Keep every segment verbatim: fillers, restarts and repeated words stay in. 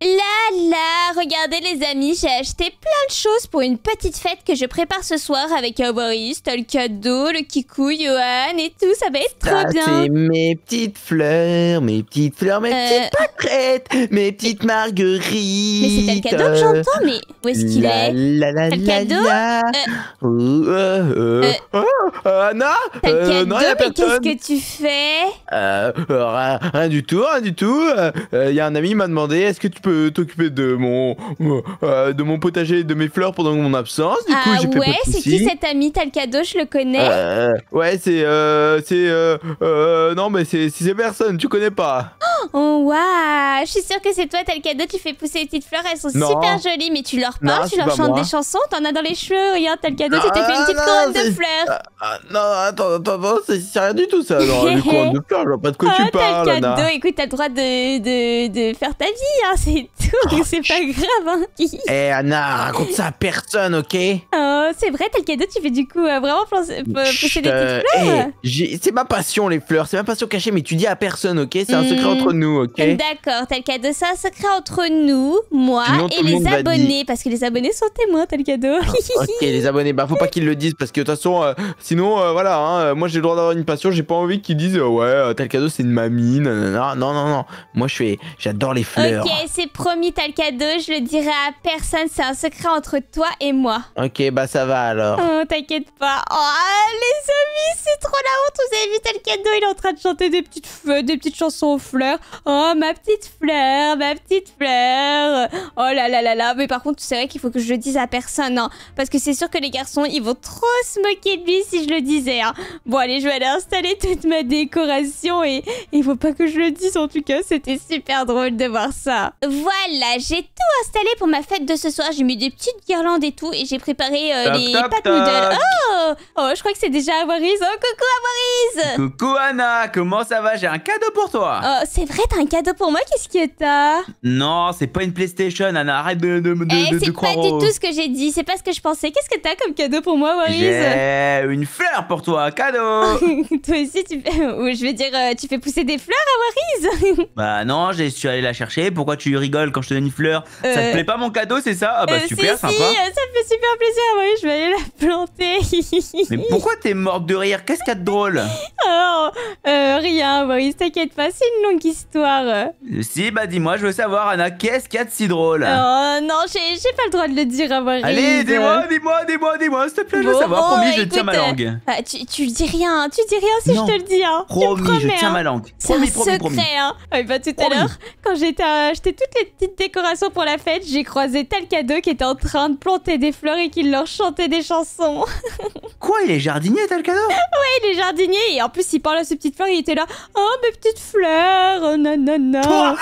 Là, là, regardez les amis, j'ai acheté plein de choses pour une petite fête que je prépare ce soir avec Awaris, t'as le cadeau, le kikou, Johan et tout, ça va être trop Ça, bien. c'est mes petites fleurs, mes petites fleurs, mes Euh, petites pâquerettes, mes petites marguerites. Mais c'est t'as le cadeau que j'entends, mais où est-ce qu'il La, est la, la, T'as le la, cadeau la. Euh, Euh, euh, euh, oh, euh, Anna T'as le Euh, cadeau, non, y a mais qu'est-ce personne. que tu fais Euh, euh, rien, rien du tout, rien du tout. Il euh, y a un ami qui m'a demandé est-ce que tu peux t'occuper de mon euh, de mon potager et de mes fleurs pendant mon absence. Du coup, Ah j'ai fait ouais, pas de c'est soucis. qui cet ami? T'as le cadeau, je le connais. Euh, ouais, c'est euh, c'est euh, euh, non mais c'est c'est personne, tu connais pas. Oh waouh, je suis sûre que c'est toi, t'as le cadeau, tu fais pousser les petites fleurs, elles sont Non. super jolies, mais tu leur Non, parles, tu c'est leur pas chantes moi. des chansons, t'en as dans les cheveux, regarde, t'as le cadeau, tu t'es fait une petite Ah, couronne non, de c'est- fleurs. Ah, ah, non, attends, attends, attends, c'est c'est rien du tout ça. Non, les couronnes de fleurs, je vois pas de quoi Ah, tu t'as parles, le cadeau, Anna. écoute, t'as le droit de, de, de faire ta vie, hein, c'est tout, c'est pas grave, hein. Eh Anna, raconte ça à personne, ok? Oh, c'est vrai, t'as le cadeau, tu fais du coup euh, vraiment plancer- p- pousser Chut, des euh, petites fleurs. eh, j'ai- c'est ma passion les fleurs, c'est ma passion cachée, mais tu dis à personne, ok? C'est un secret Hmm. entre nous, ok? D'accord, t'as le cadeau, c'est un secret entre nous, moi Sinon, tout et le les monde va abonnés, parce que les abonnés sont témoins, t'as le cadeau. Ok, les abonnés, bah faut pas qu'ils le disent parce que de toute façon, euh, sinon, euh, voilà, hein, euh, moi j'ai le droit d'avoir une passion, j'ai pas envie qu'ils disent euh, ouais, euh, tel cadeau c'est une mamie, nanana. Non, non, non, moi je fais, j'adore les fleurs. Ok, c'est promis, t'as le cadeau, je le dirai à personne, c'est un secret entre toi et moi. Ok, bah ça va alors. Oh, t'inquiète pas. Oh, les amis, c'est trop la honte, vous avez vu, t'as le cadeau, il est en train de chanter des petites, f- des petites chansons aux fleurs. Oh, ma petite fleur, ma petite fleur. Oh là là là là, mais par contre, c'est vrai qu'il faut que je le dise à personne, hein, parce que c'est sûr que les garçons, ils vont trop se moquer de lui si je le disais, hein. Bon, allez, je vais aller installer toute ma décoration et il faut pas que je le dise, en tout cas, c'était super drôle de voir ça. Voilà, j'ai tout installé pour ma fête de ce soir, j'ai mis des petites guirlandes et tout, et j'ai préparé euh, Toc, les toc, pâtes toc. noodles. Oh, oh, je crois que c'est déjà Awaris. Oh, coucou Awaris. Coucou Anna, comment ça va? J'ai un cadeau pour toi. Oh, c'est vrai, t'as un cadeau pour moi, qu'est-ce que t'as? Non, c'est pas une PlayStation, Anna, arrête de, de, de, Eh, de- de c'est croire pas du au- tout ce que j'ai dit, c'est pas ce que je pensais. Qu'est-ce que t'as comme cadeau pour moi, Awaris? J'ai une fleur pour toi, cadeau. Toi aussi, tu fais... Ou je veux dire, euh, tu fais pousser des fleurs, Awaris? Bah non, je suis allé la chercher, pourquoi tu rigoles quand je te donne une fleur? Ça Euh, te plaît pas mon cadeau, c'est ça? Ah bah Euh, super, si, sympa. si, euh, ça me fait super plaisir, Awaris, je vais aller la planter. Mais pourquoi t'es morte de rire? Qu'est-ce qu'il y a de drôle? Oh, euh, rien, Awaris, t'inquiète pas, c'est une longue histoire. Euh, Si, bah dis-moi, je veux savoir, Anna, qu'est-ce qu'il y a de si drôle? Oh non, j'ai j'ai pas le droit de le dire, Awaris. Allez, dis-moi, dis-moi, dis-moi, dis-moi, s'il te plaît, je veux Bon, savoir, bon, promis, je écoute, tiens ma euh, langue. Ah, tu, tu dis rien, tu dis rien si Non. je te le dis, hein. Tu me Promis, je promets, tiens hein. ma langue. C'est Promis, un promis, secret, promis. hein. Et bah tout à Promis. l'heure, quand j'étais à acheter toutes les petites décorations pour la fête, j'ai croisé tel cadeau qui était en train de planter des fleurs et qui leur chantait des chansons. Quoi, il est jardinier, t'as le cadeau? Et les jardiniers, et en plus il parlait à ces petites fleurs, il était là, oh mes petites fleurs, oh nanana.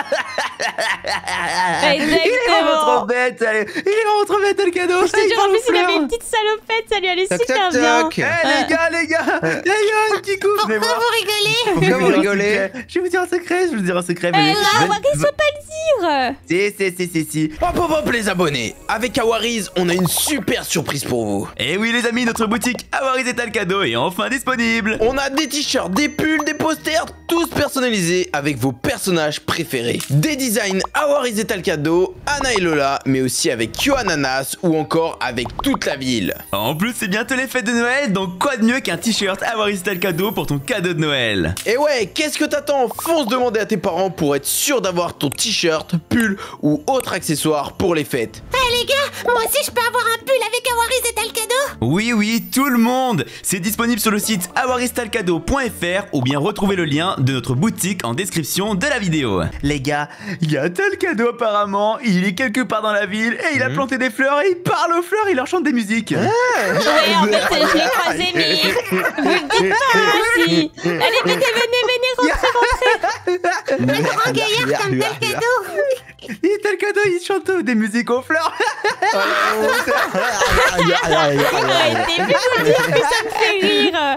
Il est vraiment trop bête, allez. Il est vraiment trop bête, t'as le cadeau. Je te jure, en plus il avait une petite salopette, ça lui allait Toc, super toc, bien. toc. Eh les gars, les gars, il y a un petit coup. Venez voir. vous rigolez? Pourquoi vous rigolez? Je vais vous dire un secret, je vais vous dire un secret. Eh venez. là, Venez- Awaris, faut pas le dire. Si, si, si, si, si. Hop hop hop les abonnés. Avec Awaris, on a une super surprise pour vous. Et oui les amis, notre boutique Awaris est le cadeau est enfin disponible. On a des t-shirts, des pulls, des posters, tous personnalisés avec vos personnages préférés. Des designs Awaris est le cadeau, Anna et Lola, mais aussi avec Yoananas ou encore avec toute la ville. En plus, c'est bientôt les fêtes de Noël, donc quoi de mieux qu'un t-shirt Awaris est le cadeau pour ton cadeau de Noël. Et ouais, qu'est-ce que t'attends? Fonce demander à tes parents pour être sûr d'avoir ton t-shirt, pull ou autre accessoire pour les fêtes. Eh les gars, moi aussi je peux avoir un pull avec Awaris et t'as le cadeau? Oui, oui, tout le monde. C'est disponible sur le site awaristalcadeau point f r ou bien retrouvez le lien de notre boutique en description de la vidéo. Les gars, il y a tel cadeau apparemment, il est quelque part dans la ville et il a planté des fleurs et il parle aux fleurs, il leur chante des musiques. Ouais, en fait, je l'ai croisé, mais vous le dites pas aussi. Allez, venez, venez, venez, rentrez, rentrez. Un grand gaillard comme tel cadeau. Il tel cadeau, il chante des musiques aux fleurs. Arrêtez, plus vous le dire, plus ça me fait rire.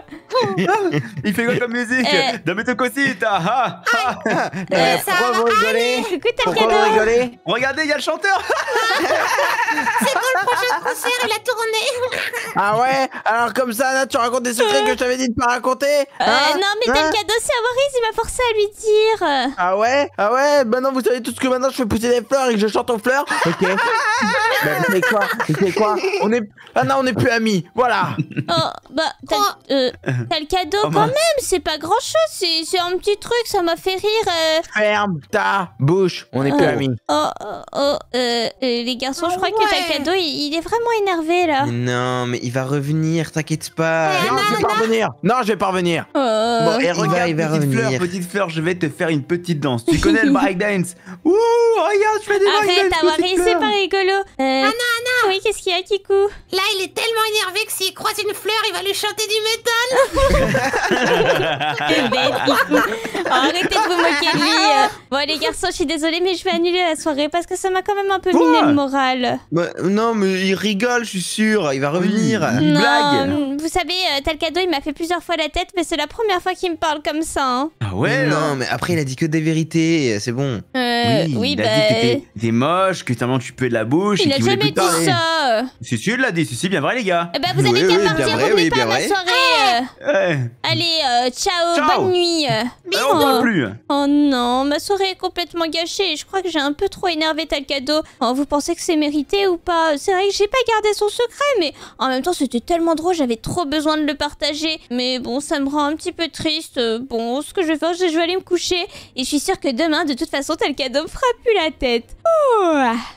Il fait quoi comme musique? Euh. Dame te cosita. Ah, ah. Eh, ça pourquoi va vous rigolez? Coucou, t'as le Pourquoi vous cadeau. rigolez? Regardez, il y a le chanteur. C'est bon, le prochain concert, il a tourné. Ah ouais? Alors comme ça, là, tu racontes des secrets que je t'avais dit de pas raconter? Euh, Hein? non, mais t'as Hein? le cadeau, c'est Awaris, il m'a forcé à lui dire. Ah ouais? Ah ouais? Maintenant, vous savez tout ce que maintenant je fais pousser des fleurs et que je chante aux fleurs? Ok. Bah, vous savez quoi? Vous savez quoi? On est... Ah non, on n'est plus amis. Voilà. Oh, bah, t'as Oh. euh, t'as le cadeau Oh, quand mince. même, c'est pas grand chose, c'est c'est un petit truc, ça m'a fait rire. euh. Ferme ta bouche. On n'est plus Oh. amis. Oh, oh, oh, euh, euh, les garçons, je crois que t'as le Ouais. cadeau, il, il est vraiment énervé là. Non, mais il va revenir, t'inquiète pas. Ouais, Non, je vais pas revenir. Non, je vais pas revenir. Euh, Bon, et Et regarde, regarde, il va petite fleur, revenir. petite fleur, je vais te faire une petite danse. Tu connais le breakdance? Ouh, regarde, je fais des Arrête, breakdance, Awaris, petite c'est fleur. pas rigolo. Euh, Anna, Anna. Oui, qu'est-ce qu'il y a, Kikou? Là, il est tellement énervé que s'il croise une fleur, il va lui chanter du métal. Quelle bête, Kikou. Oh, arrêtez de vous moquer de lui. euh. Bon, les garçons, je suis désolée, mais je vais annuler la soirée parce que ça m'a quand même un peu Quoi? miné le moral. Bah, non, mais il rigole, je suis sûr. Il va revenir. Oui. Une non, blague. vous savez, euh, t'as le cadeau, il m'a fait plusieurs fois la tête, mais c'est la première fois qu'il me parle comme ça. Hein. Ah ouais, non, non. mais après, il a dit que des vérités. C'est bon. Euh, Oui, oui, il bah. a dit que t'étais- t'étais moche, que tellement tu peux de la bouche Il et a qu'il voulait jamais plus dit parler. ça. Si, si, il l'a dit, si, si, bien vrai, les gars. Eh ben, vous avez Oui, qu'à oui, bien partir, vrai, revenez oui, pas bien à ma vrai. soirée. euh. Ouais. Allez, euh, ciao, Ciao. bonne nuit. euh. Ah, on Oh. peut plus. Oh non, ma soirée est complètement gâchée. Je crois que j'ai un peu trop énervé tel cadeau. Oh, vous pensez que c'est mérité ou pas? C'est vrai que j'ai pas gardé son secret, mais en même temps c'était tellement drôle, j'avais trop besoin de le partager. Mais bon, ça me rend un petit peu triste. Euh, Bon, ce que je vais faire, c'est que je vais aller me coucher. Et je suis sûre que demain, de toute façon, tel cadeau me fera plus la tête. Oh.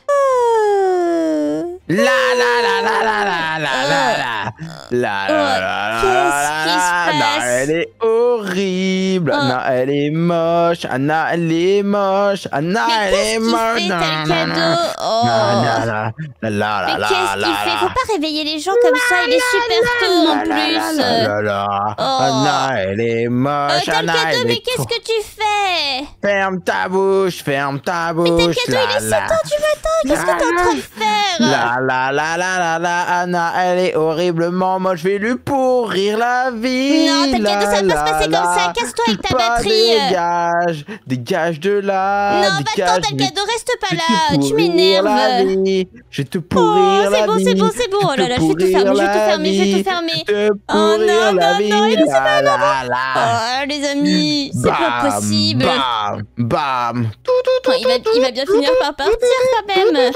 Oh. La la la la la la la la la la la la Qu'est-ce qui se la passe? Anna, elle est horrible. Oh. Anna, elle est moche. Anna, elle est moche. Anna, Mais elle est qu'est-ce qu'il moche. fait, Na, tel na, na. cadeau? Oh. La la la la la Mais la qu'est-ce la qu'il fait? la. Faut pas réveiller les gens comme ça, il est super tôt en La, la, plus. la, la, la. Oh. Anna, elle est Euh, moche. t'as le Anna, cadeau, elle mais est qu'est-ce trop- que tu fais? Ferme ta bouche, ferme ta bouche. Mais t'as le cadeau, il est la, sept heures du matin, qu'est-ce que t'es en train de faire? La la la la la la Anna, elle est horriblement moche, je vais lui pourrir la vie. Non, t'as le cadeau, ça va pas se La, passer la, comme ça, casse-toi avec ta pas batterie. Dégage, dégage de là. Non, va-t'en, dégage, t'as le je vais- cadeau, reste pas je vais te là, tu pourrir la m'énerves. vie, Je vais te Oh, pourrir la c'est bon, vie. c'est bon, c'est bon. Je Oh vais là te là, je vais tout pourrir fermer, je vais la tout fermer, je vais vie. tout fermer. Je vais te Oh pourrir non, la non, vie. non, il est La, la, la. Oh, les amis, c'est pas Bam, possible. Bam, bam. Oh, il, va, il va bien finir par partir quand même.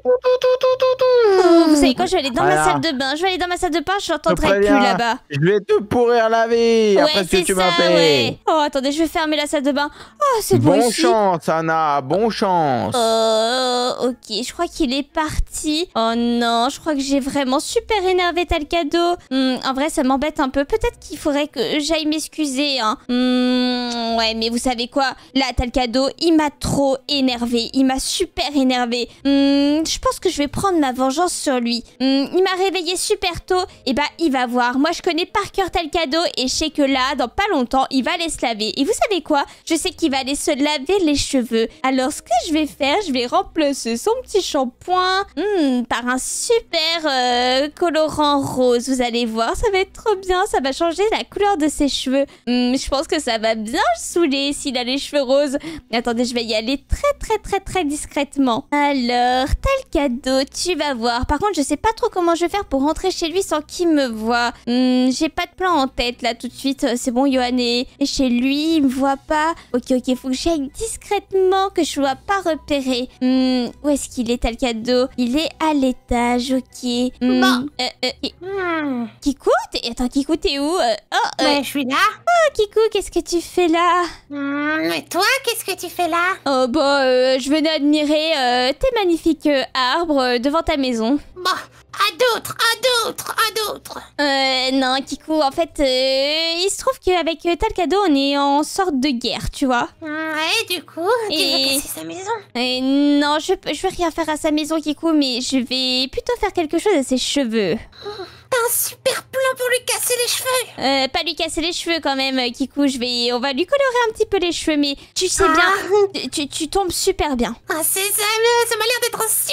Oh, vous savez quoi, je vais aller dans ma Voilà. salle de bain. Je vais aller dans ma salle de bain, je l'entendrai Très plus bien. là-bas. Je vais te pourrir la vie après Ouais, ce que c'est tu ça, m'as fait. ouais. Oh, attendez, je vais fermer la salle de bain. Oh, c'est bon Bon ici. chance, Anna, bon chance. Oh, ok, je crois qu'il est parti. Oh non, je crois que j'ai vraiment super énervé tel cadeau. Hmm, en vrai, ça m'embête un peu. Peut-être qu'il faudrait que j'aille m'excuser. Hein. Hmm, ouais, mais vous savez quoi? Là, tel cadeau, il m'a trop énervé. Il m'a super énervé. Hmm, je pense que je vais prendre ma vengeance sur lui. Hmm, il m'a réveillé super tôt. Et bah, il va voir. Moi, je connais par cœur tel cadeau. Et je sais que là, dans pas longtemps, il va aller se laver. Et vous savez quoi? Je sais qu'il va aller se laver les cheveux. Alors, ce que je vais faire, je vais remplacer son petit shampoing hmm, par un super euh, colorant rose. Vous allez voir, ça va être trop bien. Ça va changer la couleur de ses cheveux. Hmm, je pense que ça va bien le saouler s'il a les cheveux roses. Attendez, je vais y aller très très très très discrètement. Alors, tel cadeau, tu vas voir. Par contre, je sais pas trop comment je vais faire pour rentrer chez lui sans qu'il me voie. Hmm, j'ai pas de plan en tête là tout de suite. C'est bon, Johan est est chez lui, il me voit pas. Ok, ok, faut que j'aille discrètement, que je sois pas repérée. Hmm, où est-ce qu'il est, tel cadeau? Il est à l'étage, ok. Hmm, Bon. euh, euh, Ki- Hmm. Kikou, t'es- attends, Kikou, t'es où? Euh, Oh, euh, Ouais, je suis là. oh, Kikou, qu'est-ce que tu fais là? Hmm, et toi, qu'est-ce que tu fais là? Oh bah, euh, je venais admirer euh, tes magnifiques euh, arbres euh, devant ta maison. Bon, à d'autres, à d'autres, à d'autres. Euh, non, Kikou, en fait, euh, il se trouve qu'avec euh, tel cadeau, on est en sorte de guerre, tu vois. Ouais, du coup, tu Et- veux casser sa maison? Euh, non, je, je vais rien faire à sa maison, Kikou, mais je vais plutôt faire quelque chose à ses cheveux. T'as un super plan pour lui casser les cheveux. Euh, pas lui casser les cheveux quand même, euh, Kikou, je vais, on va lui colorer un petit peu les cheveux, mais tu sais Ah. bien, tu, tu tombes super bien. Ah, c'est ça, mais ça m'a l'air d'être un super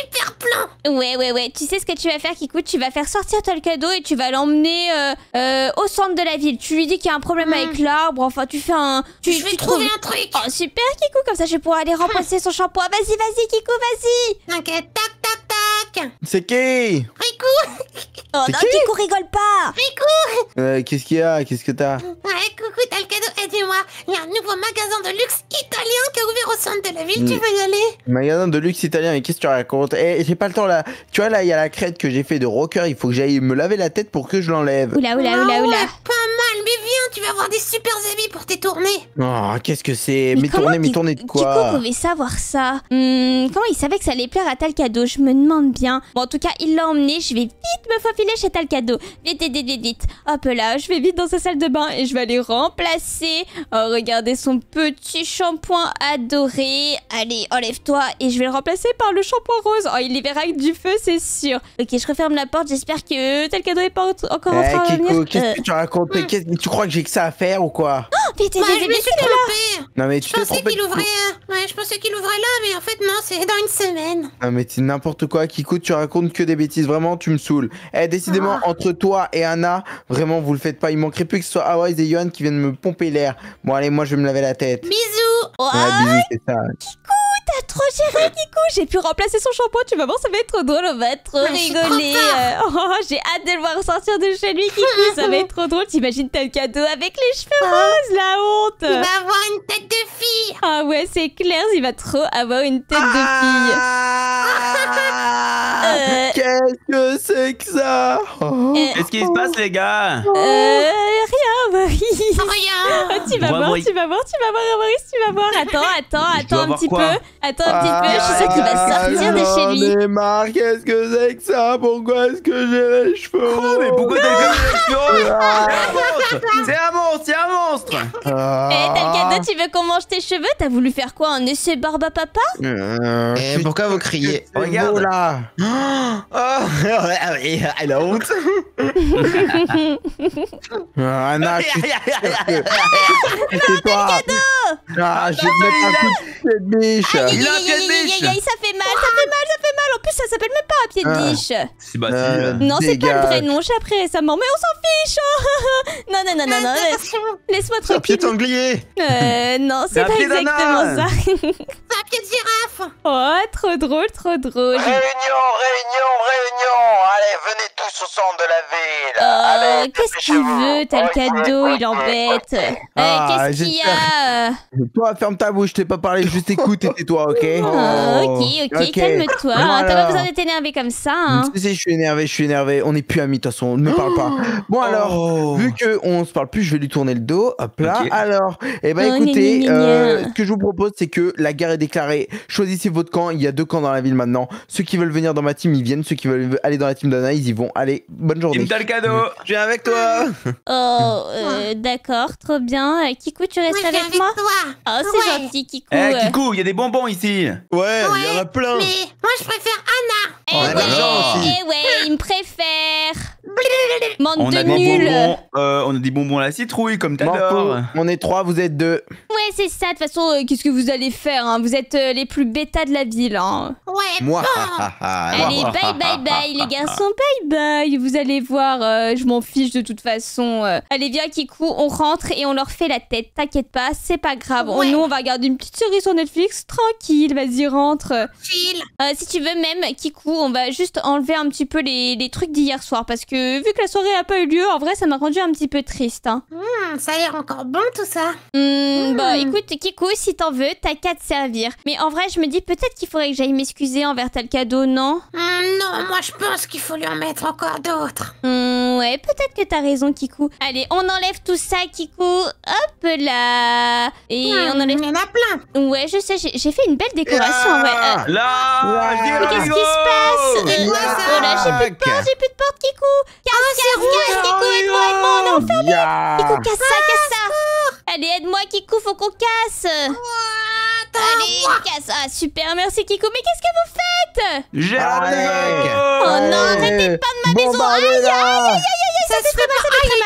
plein. Ouais, ouais, ouais. Tu sais ce que tu vas faire, Kikou? Tu vas faire sortir Talcado et tu vas l'emmener euh, euh, au centre de la ville. Tu lui dis qu'il y a un problème Mm. avec l'arbre. Enfin, tu fais un... Tu, Je vais tu trouver trouves- un truc. Oh, super, Kikou. Comme ça, je vais pouvoir aller remplacer son shampoing. Vas-y, vas-y, Kikou, vas-y. Ok, tac, tac, tac. C'est qui? Riku, Oh C'est non, qui Kikou, rigole pas. Riku. euh, Qu'est-ce qu'il y a? Qu'est-ce que t'as? Ouais, coucou Talcado, aidez-moi. Il y a un nouveau magasin de luxe italien qui a ouvert au centre de la ville. Mm. Tu veux y aller? Magasin de luxe italien, mais qu'est-ce que tu racontes? Eh, j'ai pas le temps là. Tu vois, là, il y a la crête que j'ai fait de rocker. Il faut que j'aille me laver la tête pour que je l'enlève. Oula, oula, Ah oula, ouais, oula. pas mal, mais viens, tu vas avoir des super amis pour tes tournées. Oh, qu'est-ce que c'est? Mais Mais comment tourner, mais Ki- tourner de Kikou quoi? pouvait savoir ça? Hmm, comment il savait que ça allait plaire à Talcado? Je me demande bien. Bon, en tout cas, il l'a emmené. Je vais vite me faufiler chez Talcado. Vite, vite, vite, vite, vite. Hop là, je vais vite dans sa salle de bain et je vais aller remplacer. Oh, regardez son petit shampoing adoré. Allez, enlève-toi et je vais le remplacer par le shampoing rose. Oh, il y verra avec du feu, c'est sûr. Ok, je referme la porte. J'espère que Talcado est pas en- encore en Eh, train de Kiko, revenir. qu'est-ce Euh, que tu racontes? Mais qu'est-ce- Tu crois que j'ai que ça à faire ou quoi? vite, vite, Ouais, vite, je me vite, suis vite. trompée. Non, mais tu Je t'es pensais trompé. qu'il de- ouvrait... euh, Ouais, je pensais qu'il ouvrait là, mais en fait, non, c'est dans une semaine. Non, mais c'est n'importe quoi, Kiko, tu racontes que des bêtises. Vraiment, tu me saoules. Eh, décidément, Ah. entre toi et Anna, vraiment, vous le faites pas. Il manquerait plus que ce soit Awais et Yohan qui viennent me pomper l'air. Bon, allez, moi, je vais me laver la tête. Bisous. Oh, Ouais, bisous, c'est ça. t'as trop géré, Kikou. J'ai pu remplacer son shampoing. Tu vas voir, ça va être trop drôle. On va trop Ouais, je suis trop rigoler. Euh, oh, j'ai hâte de le voir sortir de chez lui, Kikou. Ça va être trop drôle. T'imagines, t'as le cadeau avec les cheveux roses, la honte. Il va avoir une tête de fille. Ah ouais, c'est clair. Il va trop avoir une tête de fille. Ah Euh. Qu'est-ce que c'est que ça? Oh. Euh, Qu'est-ce qui se passe, les gars? euh, rien, Marie. Rien. Ah, tu vas Bon, voir, Maurice. tu vas voir, tu vas voir, Maurice, tu vas voir. Attends, attends, Je dois attends un voir petit quoi? peu. Attends un petit peu. Je suis sûre qu'il va Ah, sortir de chez lui. J'en ai marre, qu'est-ce que c'est que ça? Pourquoi est-ce que j'ai les cheveux Oh, mais pourquoi t'as le comme Ah. C'est un monstre! C'est un monstre! Ah. Eh, t'as le cadeau, tu veux qu'on mange tes cheveux? T'as voulu faire quoi? Un essai barbe à papa? Euh, Eh, pourquoi vous criez? c'est Regarde. beau, là. Oh, elle a honte. Ah, Anna, je suis sûr que c'est toi. Ah, je vais te mettre un coup de pied de biche. Aïe, Il a un aïe, pied de aïe, aïe, biche. aïe, aïe, ça fait mal, ça fait mal, ça fait mal. En plus, ça s'appelle même pas un pied de Ah. biche. C'est bah Euh, si. Non, c'est pas le vrai Dégage. nom, j'ai appris récemment, mais on s'en fiche. Non, non, non, non, non, Attention. laisse-moi C'est un pied tranquille. sanglier. Euh, non, C'est c'est un pas pied d'ananas. exactement ça. C'est un pied de girafe. Oh, trop drôle, trop drôle. Réunion, réunion, réunion. Allez, venez tous au centre de la ville. Oh, Allez, qu'est-ce qu'il dépêchez-vous. veut? T'as le Ok, cadeau, ok, il embête. ok. Euh, Ah, qu'est-ce qu'il y a? Toi, ferme ta bouche, t'es pas parlé, juste écoute et tais-toi, ok? Ah, ok, ok, Ok. calme-toi. Bon, T'as pas alors. besoin d'être énervé comme ça, hein. Si, si, je suis énervé, je suis énervé. On n'est plus amis, de toute façon, ne me parle pas. Bon, alors, Oh. vu qu'on se parle plus, je vais lui tourner le dos. Hop là. Ok. Alors, eh ben Oh, écoutez, gna, gna, gna, euh, gna. ce que je vous propose, c'est que la guerre est déclarée. Choisissez votre camp. Il y a deux camps dans la ville maintenant. Ceux qui veulent venir dans ma team, ils viennent. Ceux qui veulent aller dans la team d'Anna, ils y vont. Allez, bonne journée. Il me t'a le cadeau! Je viens avec toi. Oh, euh, d'accord, trop bien. Euh, Kikou, tu Moi, restes je viens avec avec moi? toi. Oh, c'est Ouais. gentil, Kikou. Eh, euh. Kikou, il y a des bonbons ici! Ouais, il y en a Ouais, plein. mais moi, je préfère Anna. Eh On a de l'argent ouais, aussi. eh ouais, il me préfère. Bande On de a des nuls. bonbons, euh, on a des bonbons à la citrouille, comme M'en t'adores! fous. On est trois, vous êtes deux. Ouais, c'est ça. De toute façon, euh, qu'est-ce que vous allez faire, hein? Vous êtes euh, les plus bêtas de la ville, hein. Ouais, Moi, bon. ha, ha, ha. Allez, bye bye bye les garçons, bye bye. Vous allez voir, euh, je m'en fiche de toute façon. euh. Allez, viens Kikou, on rentre et on leur fait la tête. T'inquiète pas, c'est pas grave. On- Ouais. nous, on va regarder une petite série sur Netflix, tranquille. Vas-y, rentre. Chill. Euh, si tu veux même, Kikou, on va juste enlever un petit peu les, les trucs d'hier soir parce que vu que la soirée a pas eu lieu, en vrai, ça m'a rendu un petit peu triste. Hein. Hmm, ça a l'air encore bon tout ça. Hmm, Bah écoute, Kikou, si t'en veux, t'as qu'à te servir. Mais en vrai, je me dis peut-être qu'il faudrait que j'aille m'excuser envers tel cadeau, non? Hmm, non, moi je pense qu'il faut lui en mettre encore d'autres. Hmm, ouais, peut-être que t'as raison, Kikou. Allez, on enlève tout ça, Kikou. Hop là. Et Hmm, on enlève... Il y en a plein. Ouais, je sais, j'ai j'ai fait une belle décoration, en vrai. Euh, Là! je dis Mais le qu'est-ce rigo. qui se passe? C'est quoi Oh ça? là, j'ai plus de porte, j'ai plus de porte, Kikou. Casse, casse, casse, Kikou, aide-moi, aide-moi, on est enfermé. Ya. Kikou, casse ça, casse ça. Allez, aide-moi, Kikou, faut qu'on casse. Allez, casse. Ah, super, merci, Kikou. Mais qu'est-ce que vous faites? J'ai Allez. la Oh non, Allez. arrêtez de peindre ma maison. Aïe, Bombardez-la. aïe, aïe, aïe, ça fait très mal, ça fait très mal.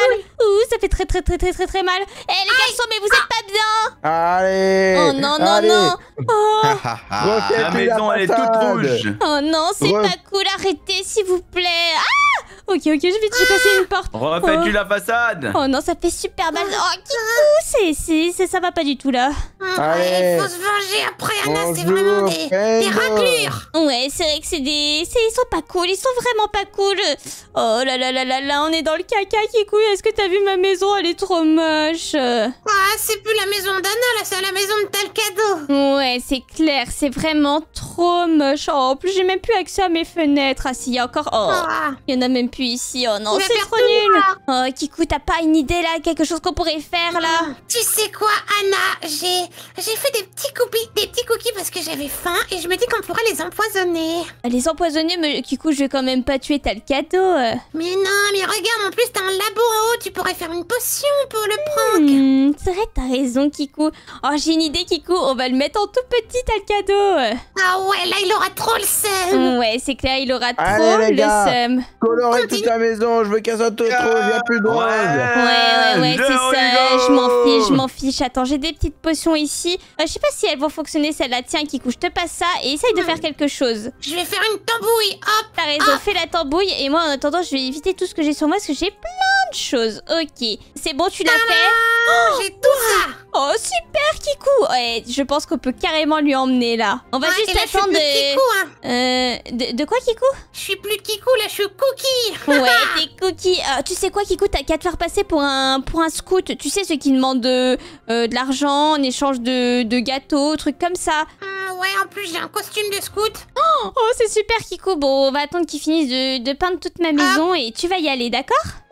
ça fait très très très très très très mal. Eh les garçons, mais vous êtes pas bien. Allez. Oh non, non, allez. non. Oh, Refaites La maison, elle est toute façade. rouge. oh non, c'est Re- pas cool, arrêtez s'il vous plaît. Ah, ok, ok, je vais, j'ai passé une porte. Refais-tu la façade? Oh non, ça fait super mal. Oh, Kikou, c'est, c'est, c'est- ça va pas du tout là. Allez. Il faut se venger après, Anna, c'est Bonjour, vraiment des, des Hello. raclures. Ouais, c'est vrai que c'est des... c'est- ils sont pas cool, ils sont vraiment pas cool. Oh là là là là là, on est dans le caca, Kikou. Est-ce que t'as vu ma maison? Elle est trop moche. Ah, c'est plus la maison d'Anna, là, c'est la maison de Talcado. Ouais, c'est clair, c'est vraiment trop moche. Oh, en plus, j'ai même plus accès à mes fenêtres. Ah si, il y a encore... Oh, Ah. il y en a même plus ici. Oh non, Tu vas c'est faire trop tout nul. moi. Oh, Kikou, t'as pas une idée là? Quelque chose qu'on pourrait faire là? Tu sais quoi, Anna, j'ai j'ai fait des petits cookies, des petits cookies parce que j'avais faim et je me dis qu'on pourrait les empoisonner. Les empoisonner, mais Kikou, je vais quand même pas tuer Talcado. euh. Mais non, mais regarde, en plus t'as un labo en haut, tu pourrais faire une potion pour le prank. Hmm, c'est vrai, t'as raison, Kikou. Oh, j'ai une idée, Kikou. On va le mettre en tout petit, Talcado. Ah ouais, là il aura trop le seum. Ouais, c'est clair, il aura Allez, trop les le gars. seum. Colorez Continue. toute la maison, je veux qu'elle soit toute rouge, il n'y a plus de rose. Ouais, ouais, ouais, je c'est ça. rigole. Je m'en fiche, je m'en fiche. Attends, j'ai des petites potions ici. Euh, je sais pas si elles vont fonctionner, celle-là. Tiens, Kikou, je te passe ça et essaye de faire quelque chose. Je vais faire une tambouille, hop. T'as raison, fais la tambouille. Et moi, en attendant, je vais éviter tout ce que j'ai sur moi parce que j'ai plein de choses. Ok. C'est bon, tu l'as fait? Oh, j'ai tout ça. Oh, super, Kikou. Ouais, je pense qu'on peut carrément lui emmener là. On va Ouais, juste et là, je suis attendre plus de... Kikou, hein. Euh, de... De quoi, Kikou? Je suis plus Kikou, là je suis Cookie. Ouais, tes cookies. Euh, tu sais quoi, Kikou, t'as qu'à te faire passer pour un, pour un scout. Tu sais, ceux qui demandent de, euh, de l'argent en échange de, de gâteaux, trucs comme ça. Hum, ouais, en plus j'ai un costume de scout. Oh, c'est super, Kikou. Bon, on va attendre qu'ils finissent de, de peindre toute ma maison et tu vas y aller, d'accord?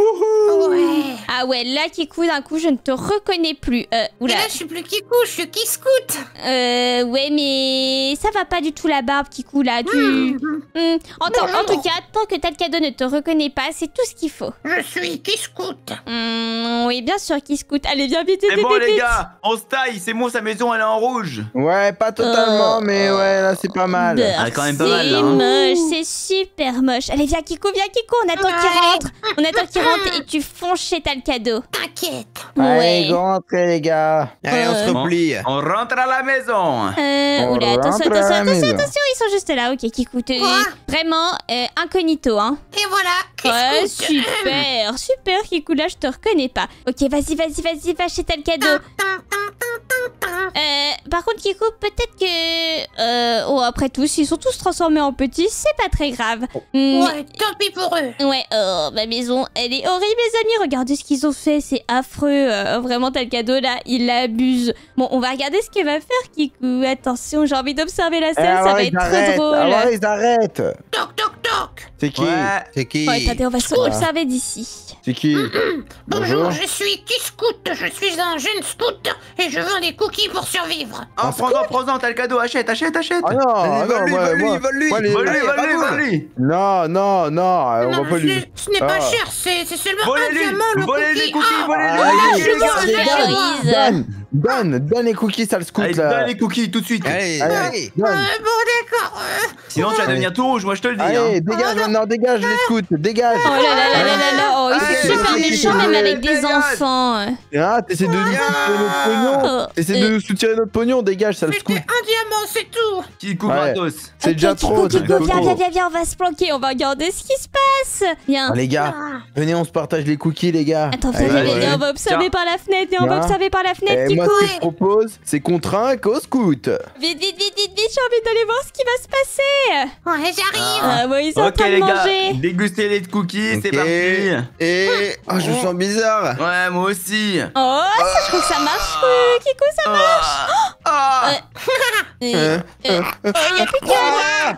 Ouais. Ah ouais, là, Kikou, d'un coup, je ne te reconnais plus. Euh, Et oula. là je suis plus Kikou, je suis qui scout. Euh, ouais, mais ça va pas du tout la barbe, Kikou, là. Tu... Hum, Hmm. En, tant- en Bonjour. tout cas, tant que Talcado ne te reconnaît pas, c'est tout ce qu'il faut. Je suis qui scout. Hmm, oui, bien sûr qu'il scout. Allez, viens vite, vite, C'est vite, bon, vite, les vite. gars, on se taille. C'est bon, sa maison, elle est en rouge. Ouais, pas totalement, Euh, mais ouais, là c'est pas mal. Bah, Ah, quand même pas mal, c'est là, hein. moche, c'est super moche. Allez, viens, Kikou, viens, Kikou, on attend qu'il Ouais. rentre. On attend qu'il rentre et tu fonces chez Talcado. T'inquiète. Allez, Ouais. rentrez les gars. Allez, on se Euh. replie. On rentre à la maison. Euh, On oula, attention, rentre à la attention, attention, maison. attention, ils sont juste là. Ok, Kikou, t'es Quoi vraiment euh, incognito, hein. Et voilà, qui Ouais, scout. super, super, Kikou, là, je te reconnais pas. Ok, vas-y, vas-y, vas-y, va chez Talcado. Tin, tin, tin, tin, tin, tin. Euh, par contre, Kikou, peut-être que... Euh, oh, après tout, s'ils sont tous transformés en petits, c'est pas très grave. Hmm, Ouais, tant pis pour eux. Ouais, oh, ma maison, elle est horrible, les amis. Regardez ce qu'ils ont fait, c'est affreux. Euh, vraiment, Talcado, là, il abuse. Bon, on va regarder ce qu'il va faire, Kikou. Attention, j'ai envie d'observer la Eh, scène, ça alors, va ils être arrêtent, trop alors, drôle. ils arrêtent. Toc, toc, toc. C'est qui? Ouais. C'est qui? Ouais, attendez, on va se Ouais. observer d'ici. C'est qui? Bonjour, je suis qui scout. Je suis un jeune scout et je vends des cookies pour survivre. Ah, prends-en, prends-en, t'as le cadeau. Achète, achète, achète. Ah non, ah non, Vole-lui, moi, vole-lui, moi- vole-lui. moi, les- Vole-lui, Allez, vole-lui, bravo. vole-lui. Non, non, non, on non, va pas lui. ce, ce n'est pas Ah. cher, c'est c'est seulement un Volez-les, diamant le volez cookie. les cookies, Ah, volez Ah, les allez, cookies, les gars. je les veux, gars, je veux. donne, donne, donne les cookies, sale scout Allez, là. donne les cookies tout de suite. Allez, Allez, allez. donne. Euh, bon, d'accord. euh, Sinon, tu vas devenir tout rouge, moi je te le dis. Allez, Hein. dégage maintenant, dégage les scouts, dégage. Oh là là là là là là, oh, ils Allez, sont super allez, méchants, allez, même avec des dégage. enfants. Ah, t'essaies de nous soutirer notre pognon. Oh, T'essaies de nous soutirer notre pognon, dégage, sale C'était scout. un diamant, c'est tout. Petit coup Ouais. gratos. C'est Ok, déjà Kikou, trop, c'est Kikou, déjà viens, trop. viens, viens, viens, on va se planquer, on va regarder ce qui se passe. Viens. Ah, les gars, Ah. venez, on se partage les cookies, les gars. Attends, viens, Allez, viens, ouais. viens, viens, on va observer Tiens. par la fenêtre, viens, on va Viens. observer par la fenêtre, Et Kikou. moi, ce que ouais. je propose, c'est qu'on trinque au scout. Vite, vite, vite, vite, vite, j'ai envie d'aller voir ce qui va se passer. Ouais, j'arrive. Ah, bon, ils sont en Ok, train de les gars, manger. dégustez les cookies, c'est Ok. parti. Et... Oh, je me sens bizarre. Ouais, moi aussi. Oh, ça, je crois que ça marche, euh, Kikou, ça marche. Ah. Ah. Euh, euh, euh, oh, y a plus de gueule.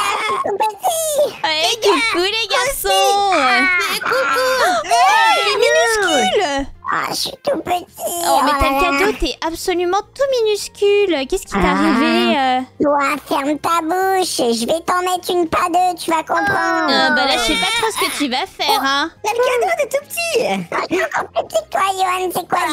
Ouais, coucou, les garçons. Ah, coucou. Il est minuscule. Ah, je suis tout petit. Oh, mais Talcado, t'es absolument tout minuscule. Qu'est-ce qui t'est arrivé euh toi, ferme ta bouche. Je vais t'en mettre une pas deux, tu vas comprendre. Ah, bah là, je sais pas trop ce que tu vas faire, hein. T'as le cadeau, t'es tout petit. T'es encore plus petit que toi, Johan, c'est quoi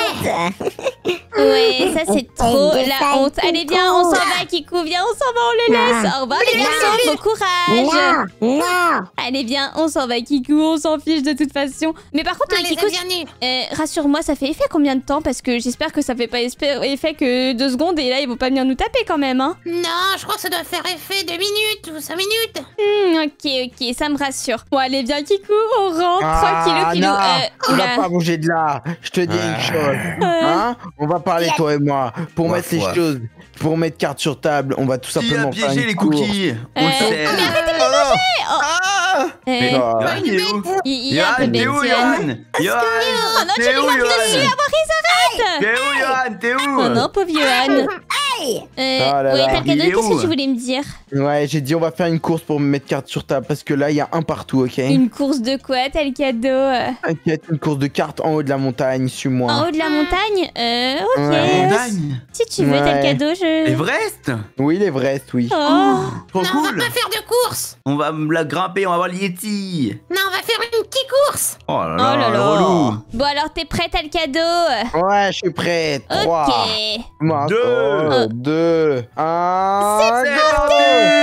ce délire? Ouais, ça c'est trop Des la failles, honte. Allez, Kikou. viens, on s'en va, Kikou. Viens, on s'en va, on les laisse. Au revoir, les garçons, bon courage. Non, non. Allez, viens, on s'en va, Kikou. On s'en fiche de toute façon. Mais par contre, Allez, Kikou, bienvenue. euh, rassure-moi, ça fait effet combien de temps? Parce que j'espère que ça fait pas espé- effet que deux secondes et là, ils vont pas venir nous taper quand même, hein. Non, je crois que ça doit faire effet deux minutes ou cinq minutes. Hmm, ok, ok, ça me rassure. Bon, allez, viens, Kikou, on rentre. Ah, Tranquillou, kilou. non, Euh, on va oula. pas bouger de là. Je te dis une chose. Hein? On va parler, toi et moi. Pour Waf, mettre les waf. choses, pour mettre carte sur table, on va tout Qui a simplement faire piégé une les course. cookies? On le Euh, sait. mais arrêtez de les manger. Oh. Ah Mais Euh, Ah. Johan, il est où? il il est un peu Johan, bête, t'es où, Johan. Johan? Johan, Oh non, t'es j'ai où, les mains dessus, Johan? Maurice, arrête. T'es où, Johan? T'es où? Oh non, pauvre Johan. Hey. Euh, Oh là ouais, là. t'as le Il cadeau, est qu'est-ce où? que tu voulais me dire? Ouais, j'ai dit on va faire une course pour me mettre carte sur table parce que là il y a un partout, ok? Une course de quoi, t'as le cadeau? euh, T'inquiète, une course de cartes en haut de la montagne, suis-moi. En haut de la montagne? Euh, ok. Ouais. La montagne? Si tu veux, t'as le Ouais. cadeau, je... Everest? Oui, l'Everest, oui. Oh. Trop Non, on va cool. pas faire de course. On va la grimper, on va voir le Yeti. Non, on va faire une petite course. Oh là Oh là, là le là. relou. Bon, alors, t'es prête, t'as le cadeau? Ouais, je suis prêt. Trois. Ok. Deux. Deux. Un. C'est go. parti.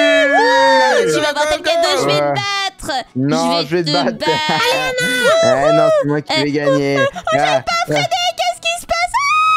Tu vas voir tel cadeau, je vais Ouais. te battre. Non, je vais te battre. battre. Eh non, c'est moi qui vais gagner. Ah, Qu'est-ce qui se passe?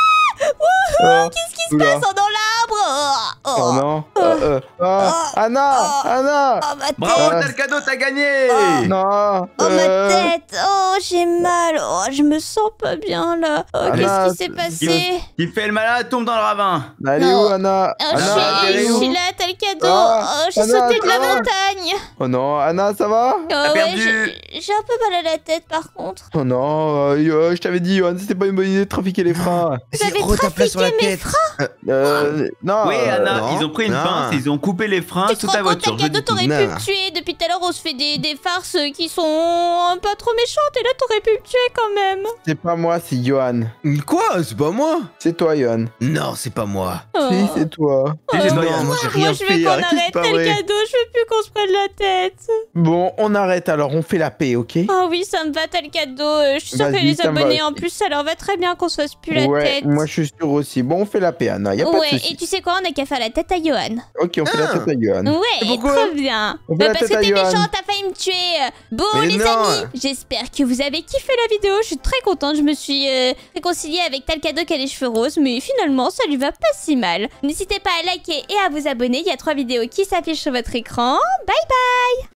ah, Qu'est-ce qui se oula. passe dans l'arbre? Oh, Oh non. Euh, euh. Ah, Anna, Anna. Oh, ma tête. Bravo, Ah. t'as le cadeau, t'as gagné. Non. Oh, euh, ma tête. Oh, j'ai mal. Oh, je me sens pas bien, là. Oh, Anna, qu'est-ce qui s'est Qui, passé? qui fait le malin tombe dans le ravin. Elle est Non. où, Anna? Oh, Anna, je t'es suis, je où? suis là, t'as le cadeau. Ah, Oh, j'ai Anna, sauté de la ça va? montagne. Oh non, Anna, ça va? Oh, T'as ouais, perdu. j'ai j'ai un peu mal à la tête, par contre. Oh non, euh, euh, je t'avais dit, Johan, c'était pas une bonne idée de trafiquer les freins. Vous avez trafiqué mes freins. Euh, non. Oui, Anna, non, ils ont pris une non. pince, ils ont coupé les freins Tu sous te ta rends compte, voiture. tel je cadeau, dis tout. t'aurais Non. pu me tuer. Depuis tout à l'heure, on se fait des, des farces qui sont pas trop méchantes. Et là, t'aurais pu me tuer quand même. C'est pas moi, c'est Johan. Quoi? C'est pas moi? C'est toi, Johan. Non, c'est pas moi. Oh. Si, c'est toi. Si, c'est toi, non, Yann. moi j'ai Moi, rien je veux fait. qu'on arrête, c'est arrête pas tel vrai. cadeau. Je veux plus qu'on se prenne la tête. Bon, on arrête alors, on fait la paix, ok? Oh oui, ça me va tel cadeau. Euh, Je suis sûre que Vas-y, les ça me va abonnés, en aussi. plus, ça leur va très bien qu'on se fasse plus la Ouais, tête. moi je suis sûr aussi. Bon, on fait la paix, Anna, y a pas Ouais, de et soucis. tu sais quoi, on a qu'à faire la tête à Johan. Ok, on fait la Ah. tête à Johan. Ouais, pourquoi très bien. On fait Bah, la parce tête que à t'es Johan. méchant, t'as failli me tuer. Bon, Mais les non. amis, j'espère que vous avez kiffé la vidéo. Je suis très contente. Je me suis euh, réconciliée avec tel cadeau qui a les cheveux roses, mais finalement, ça lui va pas si mal. N'hésitez pas à liker et à vous abonner. Il y a trois vidéos qui s'affichent sur votre écran. Bye bye.